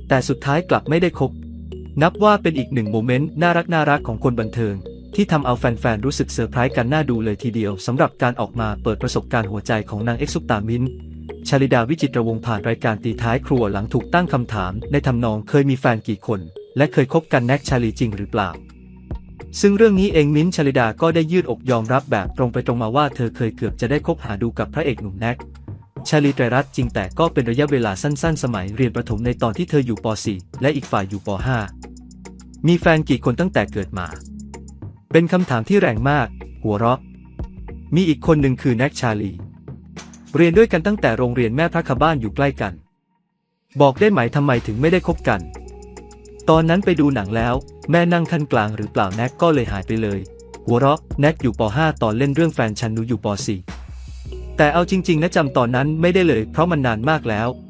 แต่สุดท้ายกลับไม่ได้คบนับว่าเป็นอีกหนึ่งโมเมนต์น่ารักของคนบันเทิงที่ทำเอาแฟนๆรู้สึกเซอร์ไพรส์กันน่าดูเลยทีเดียวสำหรับการออกมาเปิดประสบการณ์หัวใจของนางเอกซุปตามิ้นท์ชลิดาวิจิตรวงศ์ผ่านรายการตีท้ายครัวหลังถูกตั้งคำถามในทำนองเคยมีแฟนกี่คนและเคยคบกันแน็กชาลีจริงหรือเปล่าซึ่งเรื่องนี้เองมิ้นท์ชลิดาก็ได้ยืดอกยอมรับแบบตรงไปตรงมาว่าเธอเคยเกือบจะได้คบหาดูกับพระเอกหนุ่มแน็กชาลีไตรรัตน์จริงแต่ก็เป็นระยะเวลาสั้นๆสมัยเรียนประถมในตอนที่เธออยู่ป .4 และอีกฝ่ายอยู่ป .5 มีแฟนกี่คนตั้งแต่เกิดมาเป็นคำถามที่แรงมากหัวเราะมีอีกคนหนึ่งคือแน็กชาลีเรียนด้วยกันตั้งแต่โรงเรียนแม่พระคบ้านอยู่ใกล้กันบอกได้ไหมทำไมถึงไม่ได้คบกันตอนนั้นไปดูหนังแล้วแม่นั่งขั้นกลางหรือเปล่าแน็กก็เลยหายไปเลยหัวเราะแน็กอยู่ป .5 ตอนเล่นเรื่องแฟนฉันหนูอยู่ป .4 แต่เอาจริงๆนะจำตอนนั้นไม่ได้เลยเพราะมันนานมากแล้ว